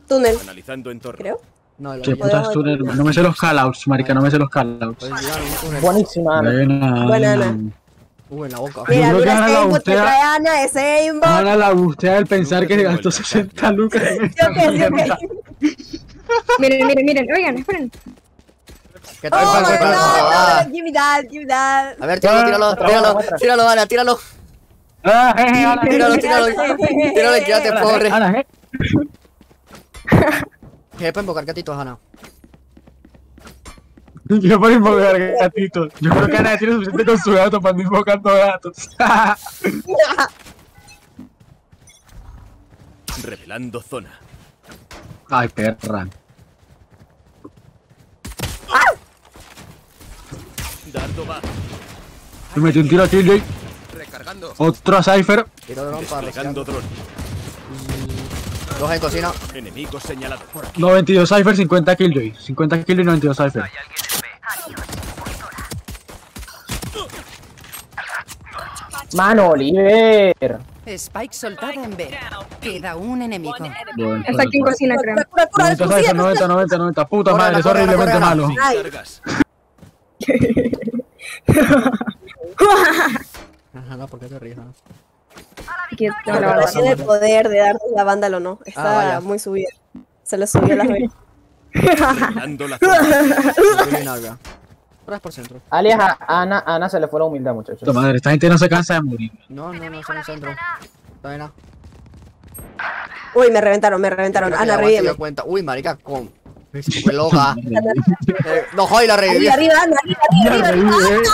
Túnel, Analizando entorno. creo. No, Qué putas túnel. No me sé los callouts, marica, no me sé los callouts. Buenísima, Ana. Buena, Ana. En la boca. Mira, creo que mira Ana ese la aimbot que bustea. trae Ana, ese aimbot. Ana la bustea el pensar que se gastó 60 lucas en esta mierda. Miren, oigan, esperen. ¿Qué tal? Oh, ¿Qué tal? no, give me that. A ver, tíralo, Ana. Tíralo, y quédate, pobre. Ana, ¿Qué puede invocar gatitos, Ana? yo por invocar gatitos. Yo creo que Ana tiene suficiente con su gato para no invocando gatos. Revelando zona. Ay, perra. Dardo va. Me metí un tiro a Killjoy. Recargando. Otro a Cypher. Tiro dron para Desplegando dron. Dos en cocina. Enemigo señalado por aquí. 92 Cypher, 50 Killjoy. 50 Killjoy, 92 Cypher. Mano, Oliver. Spike soltada en B. Queda un enemigo. Bueno, Está aquí en cocina, creo. Cura, 90 Cypher, 90. Puta Corre, madre, es corre, horriblemente corre, malo. Sin cargas. Ajá, no, ¿por qué te ríes? ¿No? Aquí tengo la Ahora barba. tiene el poder de darnos la vándalo, ¿no? vaya. Está muy subida. Se le subió las venas. Revelando la zona. No tiene nada. Ahora es por centro. Alias a Ana se le fue la humildad, muchachos. Puta madre, esta gente no se cansa de morir. No, está en el centro. Está bien. Uy, me reventaron. Ana, revive. Cuenta. Uy, marica, con. Fue loca. No, joder, la reviví. Arriba, Ana, arriba.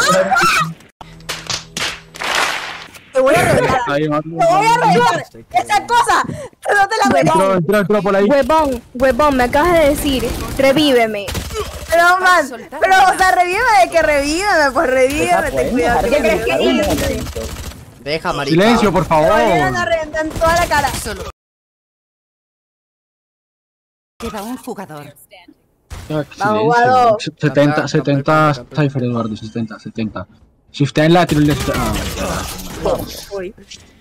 Te voy a reventar. Ahí va. Te voy a reventar. Esa cosa. No te la reventé. Entró por ahí. Huevón, me acabas de decir, revíveme. Pero, man, o sea, revíveme de que revíveme, pues revíveme, ten cuidado. ¿Qué ¿Qué crees crees que que Deja, marica. Silencio, por favor. me van a reventar en toda la cara? Solo. Queda un jugador. Vamos, Guado. 70 Cypher, Eduardo, 70. Si usted en la tiro Uy.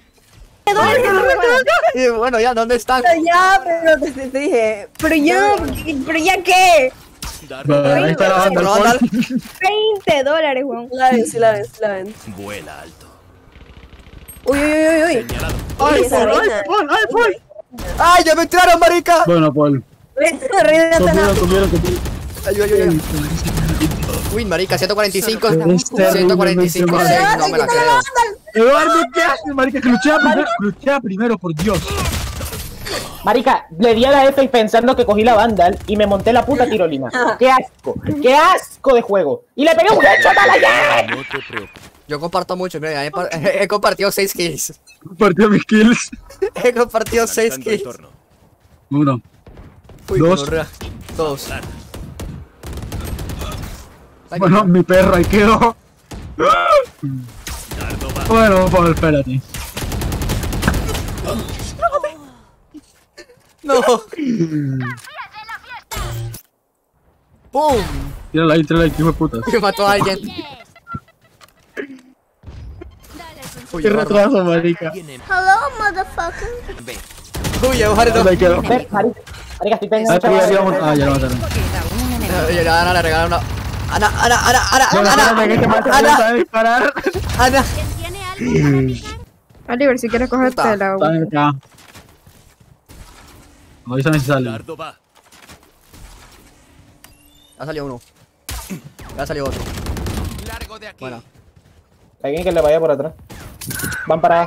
Y bueno, ya, ¿dónde están? Ya, pero te dije. Pero ya qué. ahí está la banda. Pero anda- $20, weón. Sí la ven. Vuela alto. Uy. Señalado. Uy, esa reina. ¡Ay, ya me entraron, marica! Bueno, Paul. Esa reina está nada. Comieron. Ayuda. Uy, marica, 145. Es 145. terrible, No me la creo. Eduardo, ¿qué haces, marica? Luchea primero, por Dios. Marica, le di a la F pensando que cogí la Vandal y me monté la puta tirolina. ¡Qué asco de juego! ¡Y le pegué un headshot a la Jet! No te preocupes. Yo comparto mucho, mira, he compartido 6 kills. Partió mis kills. He compartido 6 Analizando kills. entorno. 1. Uy, Dos. gonorrea. 2. Bueno, mi perro ahí quedó. Dardo va. Bueno, Paul, espérate. No. ¡Pum! Tírala ahí, hijo de puta. Me mató a alguien. Uy, Qué retraso, marica. Viene. Ve. Uy, Eugenio. ¿Dónde quedó? Marica, estoy pensando. Ya lo mataron. Queda un enemigo. Oye, Ana le regalaron una. Ana. No, que este man se Ana. sabe disparar. Ana. Oliver, si quieres cogerte la Están acá. Avísame si sale. Dardo va. Ya salió uno. Ya salió otro. Largo de aquí. Bueno. Alguien que le vaya por atrás. Van para A.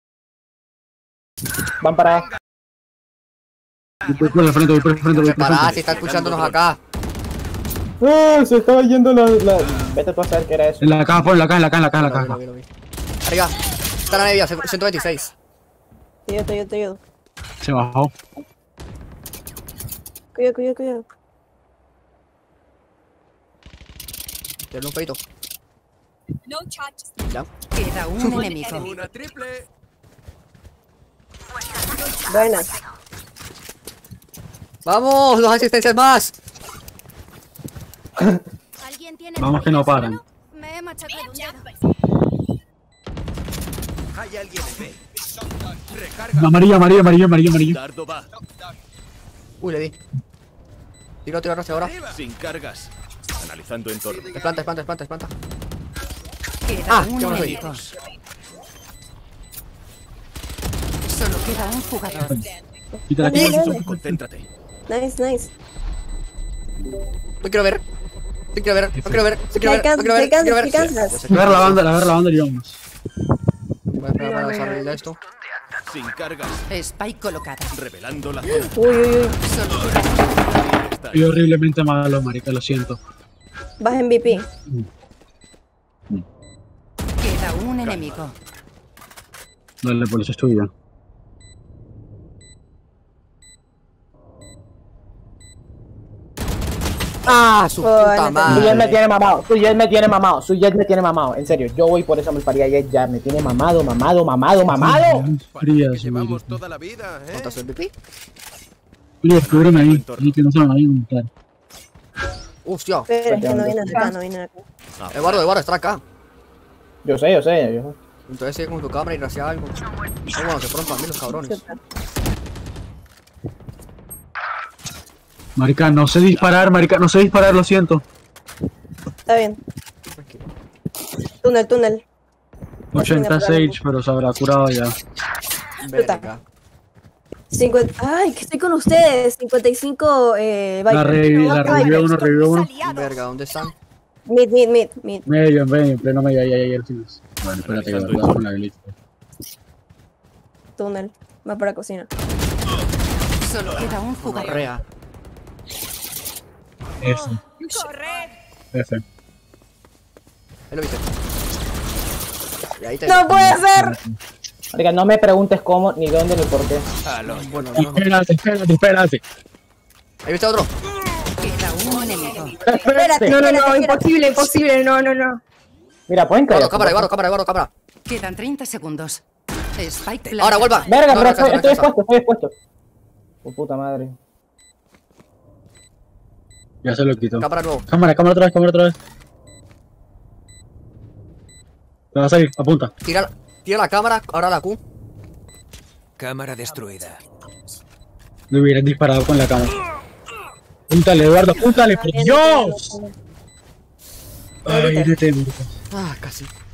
Voy por el frente. Pará, si está escuchándonos acá. Se estaba yendo la... Vete tú a saber qué era eso. En la caja, Paul, en la caja. Lo vi. Arriba. Está la nevia, 126. Te ayudo. Se bajó. Cuidado. Tiene un pedito. Ya. Queda un enemigo. Una triple. Buena. ¡Vamos! ¡2 asistencias más! Vamos que no paran. Me he machacado un dedo. Hay alguien en B. Recarga. Amarillo. Dardo va. Uy, le di. Tiro rastreadora. Sin cargas. Analizando entorno. Planta. Queda Ah, un qué bueno soy. enemigo. Solo queda un jugador. Quítala, quítala. Concéntrate. Nice. No quiero ver. No quiero ver. Te cansas. Agarra la banda y vamos. Voy a esperar para usar el de esto. Sin cargas. Spike colocada. Revelando la zona. Uy. Solo queda Ahí está. Soy horriblemente malo, marica, lo siento. Vas MVP. Queda un enemigo. Dale, por eso es tuya. ¡Ah, su puta Bueno, Su madre! Jet me tiene mamado. En serio, yo voy por esa malparida Jet ya. Me tiene mamado. Frías, Que llevamos marica. toda la vida, ¿eh? ¿Cuántas MVP? Oye, cúbreme ahí. Y que no se van a inventar. ¡Hostia! Pero es que no viene acá. Eduardo, está acá. Yo sé. Entonces sigue con tu cámara y gracias algo. Bueno, se fueron para mí los cabrones. Marica, no sé disparar, lo siento. Está bien. Túnel. 80 Sage, pero se habrá curado ya. Verga. 50. Ay, que estoy con ustedes. 55. La revivió uno. Verga, ¿dónde están? Mid. Medio, en pleno medio, ahí al final. Bueno, espérate que voy a con la glitch. Túnel. Va para cocina. Solo queda un jugador. Rea. F. Ahí lo viste. Y ahí te... ¡No puede ser! Marica, no me preguntes cómo, ni dónde, ni por qué. Bueno, no. Espérate. Ahí viste otro. Queda un enemigo. Espérate. No, imposible. No. Mira, pueden caer. Cámara. Quedan 30 segundos. Spike Ahora, vuelva. Verga, No, pero no, estoy casa. expuesto. Oh, puta madre. Ya se lo quito. Cámara nuevo. Cámara otra vez. Te vas a ir, apunta. Tira la cámara, ahora la Q. Cámara destruida. Le hubieras disparado con la cámara. Púntale, Eduardo, púntale, por Dios. Ay, detente. Ah, casi.